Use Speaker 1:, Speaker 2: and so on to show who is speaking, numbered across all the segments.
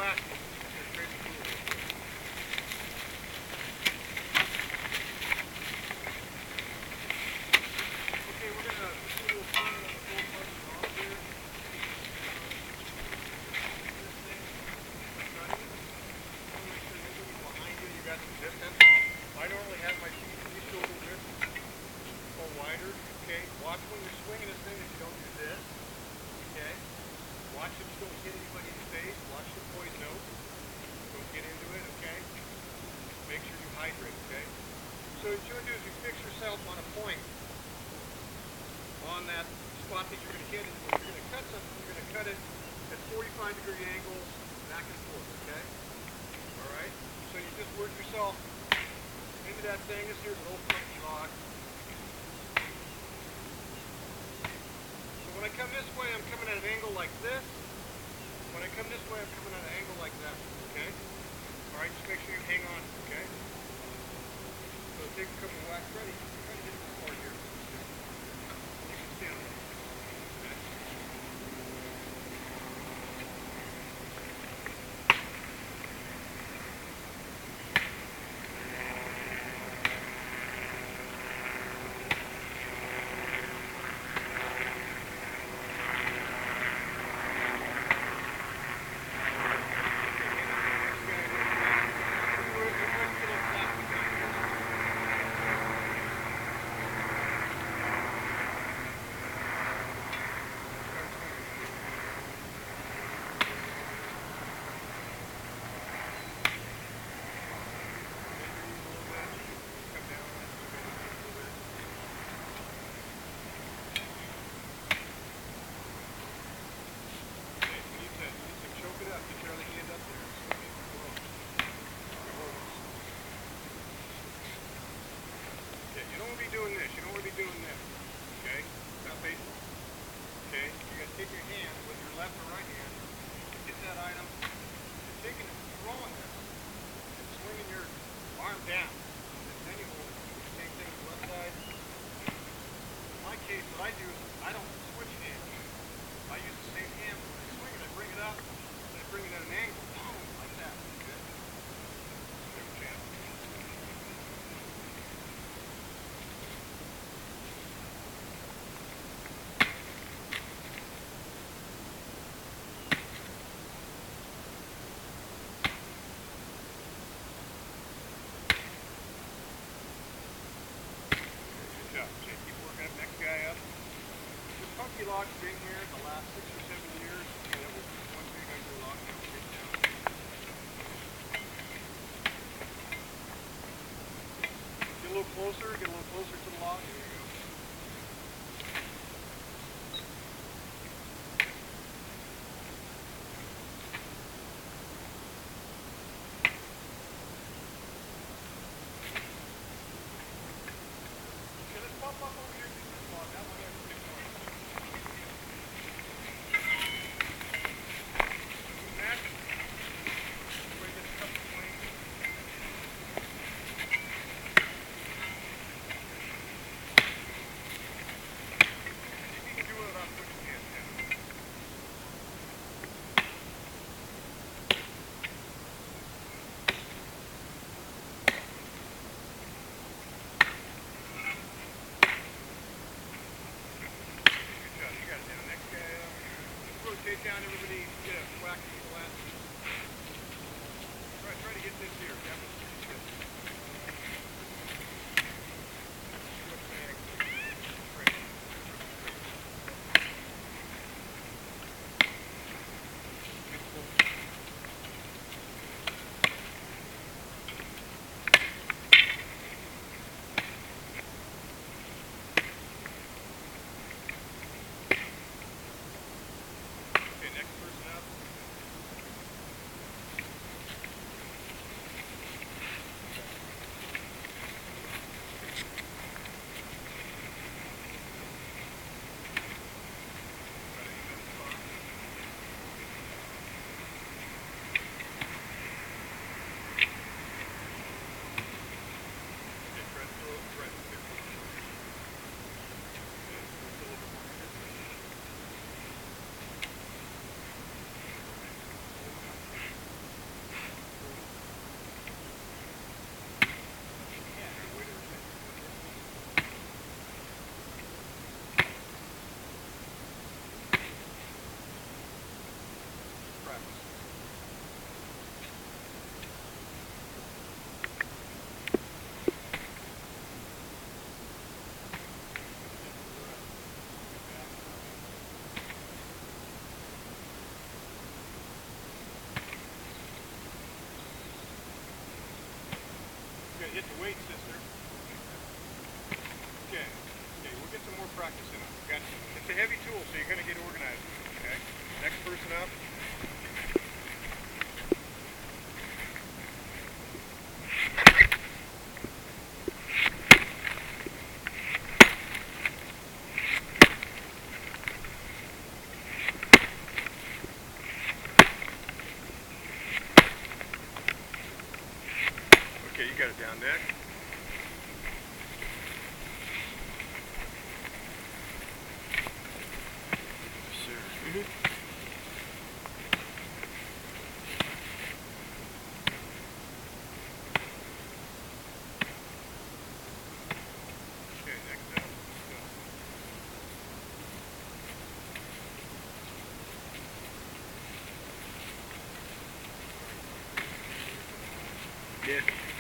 Speaker 1: waxing. They're crazy cool. Okay, we're going to do a little fun on the full button off here. This thing, cutting. I want to make sure nobody's behind you. You got some distance. I normally have my feet at least shoulder width or wider. Okay, watch when you're swinging this thing that you don't do this. Okay, watch it, don't hit anybody in the face. Watch the poise note. Don't get into it. Okay, make sure you hydrate. Okay, so what you're going to do is you fix yourself on a point on that spot that you're going to hit. And when you're going to cut something, you're going to cut it at 45-degree angles back and forth. Okay, all right. So you just work yourself into that thing. This here's an old funky log. So when I come this way, I'm coming at an angle like this. When I come this way, I'm coming at an angle like that. Okay? Alright, just make sure you hang on. Okay? So take a couple of whacks. Try to get this part here. You can stand on it. Okay? Doing this. You don't want to be doing this. Okay? Not facing. Okay? You got to take your hand with your left or right hand, get that item, and taking it, throwing this, and swinging your arm down. And then you hold it. Same thing with the left side. In my case, what I do is I don't switch hands. I use the same hand. When I swing it, I bring it up, and I bring it at an angle. Boom! Like that. Okay? Different channel. Keep working up, next guy up. This funky log's been here the last 6 or 7 years. And it was just one big ugly log that was taken down. Get a little closer to the log. There you go. Pop up over here to this log. That one has a big noise. Next, everybody gets a couple swings. hit the weight, sister. Okay. Okay, we'll get some more practice in it. It's a heavy tool, so you're going to get organized. Okay. Next person up. Okay, you got it down there. Sure. Okay, next up. Yeah.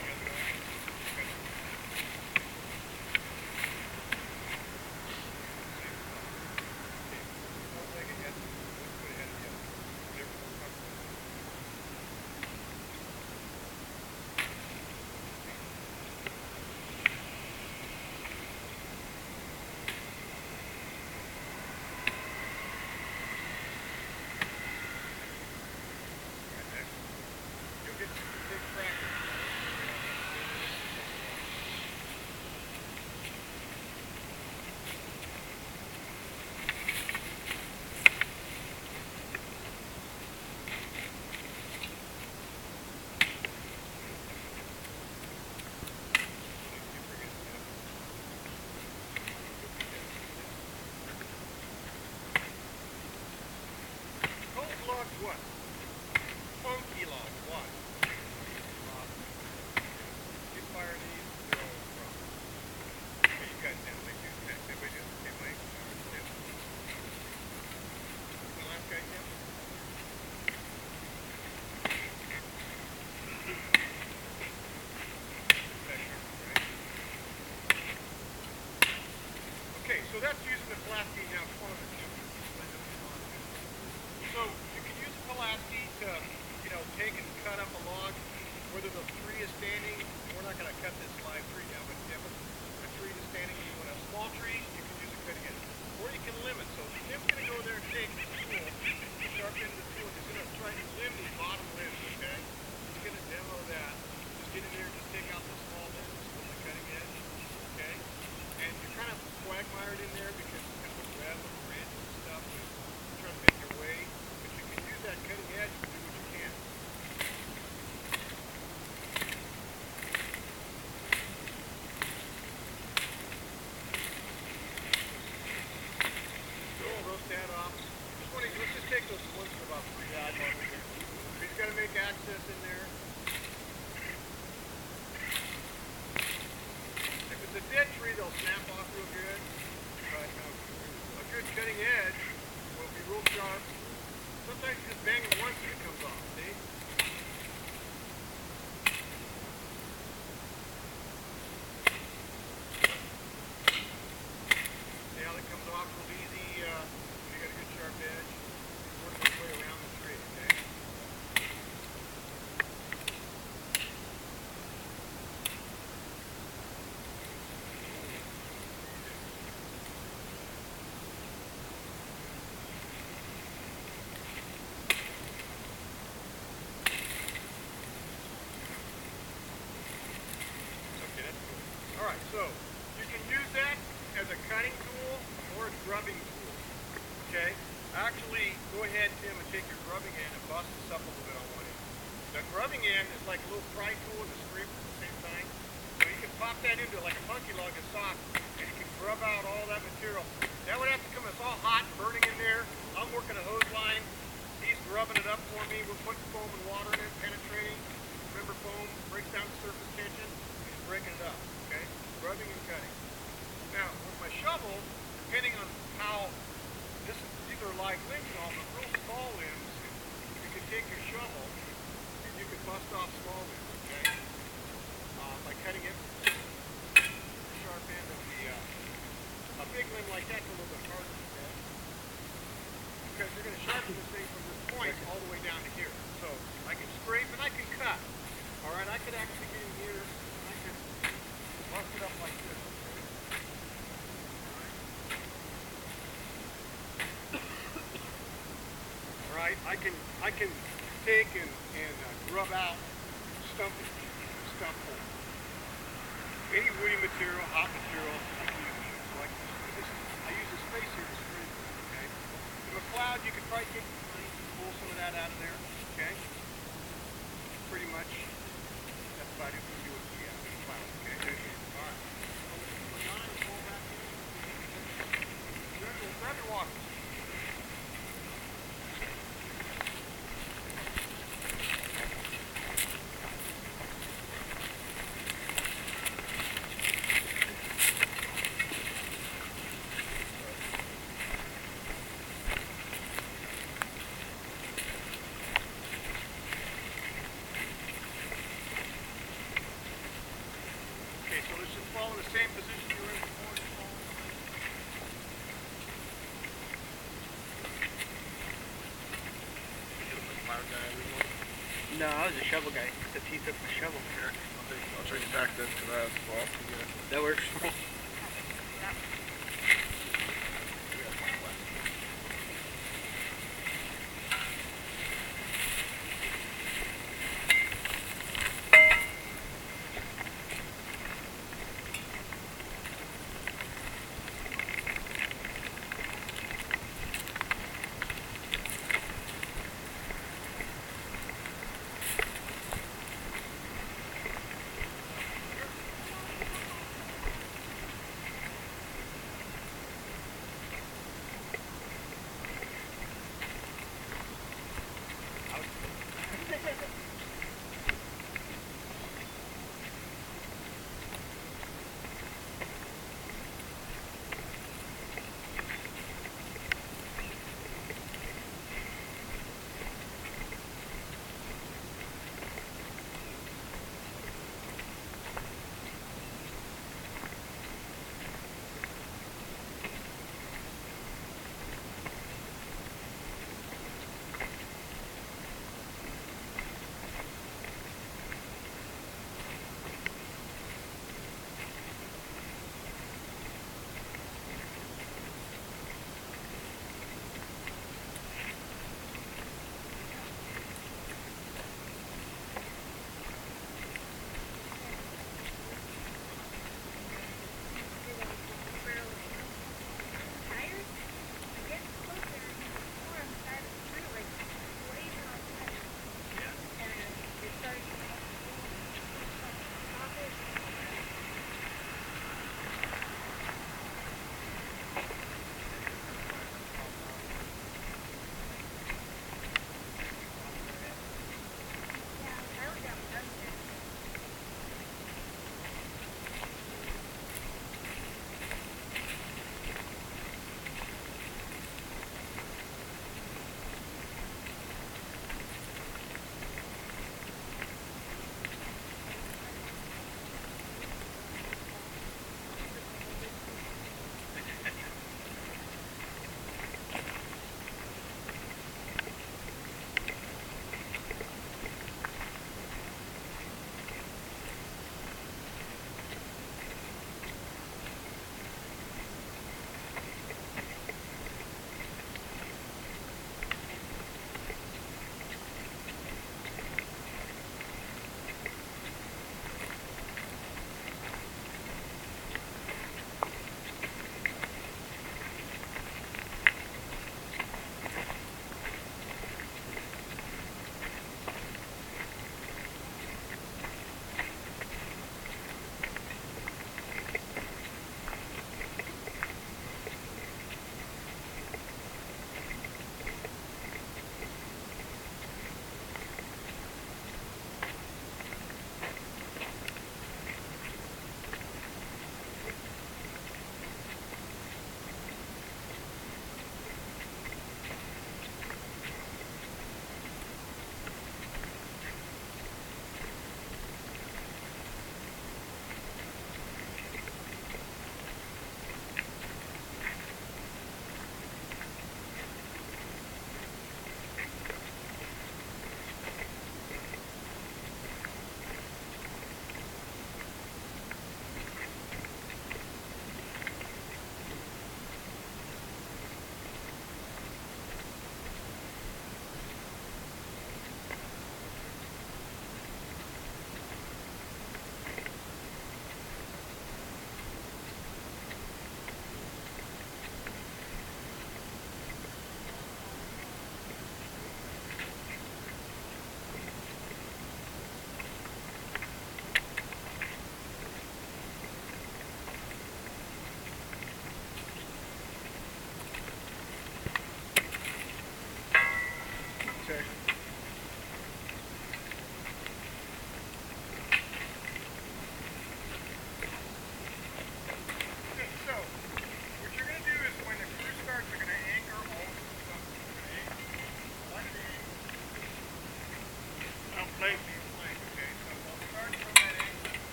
Speaker 1: What? Funky log. Why? You fire these, they're all wrong. Okay, you guys down. They do that. Everybody does the same way. Yeah. The last guy, Tim? Okay, so that's using the Pulaski now. So you can use Pulaski to, take and cut up a log, whether the tree is standing. We're not going to cut this live tree down, but if a tree is standing, you want a small tree, you can use a cutting edge. Or you can limit. So Tim's going to go there and take the tool, sharpen the tool. He's going to try to limb these bottom limbs, okay? He's going to demo that. Just get in there and just take out the small limbs with the cutting edge, okay? And you're kind of quagmired in there because it's kind of a web of branches and stuff. You're trying to make your way. But you can use that cutting edge to do what you can. Roast that off. Let's just take those splits for about 3 yards. He's got to make access in there. If it's a dead tree, they'll snap off real good. But a good cutting edge will be real sharp. Sometimes you just bang it once and it comes off. See? See how that comes off real easy? You got a good sharp edge. Work your way around the tree, okay? Alright, so you can use that as a cutting tool or a grubbing tool. Okay? Actually, go ahead, Tim, and take your grubbing end and bust this up a little bit on one end. The grubbing end is like a little pry tool and a scraper at the same time. So you can pop that into it like a funky log is soft, and you can grub out all that material. That would have to come, it's all hot and burning in there. I'm working a hose line. He's grubbing it up for me. We're putting foam and water in it, penetrating. Remember, foam breaks down the surface tension. He's breaking it up. Okay? Grubbing and cutting. Now, with my shovel, depending on how these are live limbs and all, but real small limbs, you can take your shovel and you can bust off small limbs, okay? By cutting it, the sharp end of a big limb like that's a little bit harder, okay? Because you're going to sharpen this thing from this point all the way down to here. So I can scrape and I can cut. All right, I could actually get in here and I could bust it up like this, okay? All right, I can take and rub out stump hole. Any woody material, hot material, I can use. So I use a space here to spray with, okay? The McLeod, you could probably take the flame, pull some of that out of there, okay? Pretty much, that's about it we can do with the McLeod, okay? All right. Grab your water. Okay, so let's just follow the same position you were in before.
Speaker 2: No, I was a shovel guy, except he took my shovel.
Speaker 3: Here, I'll trade you back then to that ball.
Speaker 2: That works for me.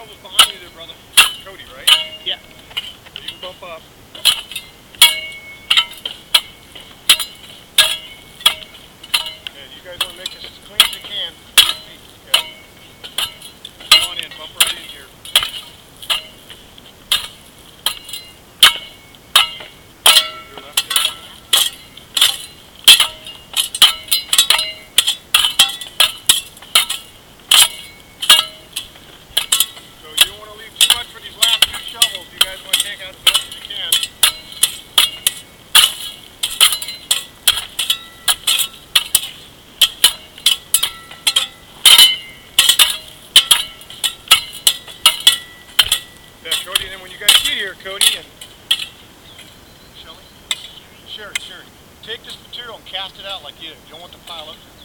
Speaker 1: shovels behind you there, brother. Cody, right?
Speaker 2: Yeah.
Speaker 1: So you can bump up. And you guys want to make this as clean as you can. Okay? Come on in, bump right in here. Your left hand. So you don't want to leave too much for these last two shovels. You guys want to take out as much as you can. Yeah, Cody, and then when you guys get here, Cody and Shelly, Sherry, take this material and cast it out like you don't want the pile up.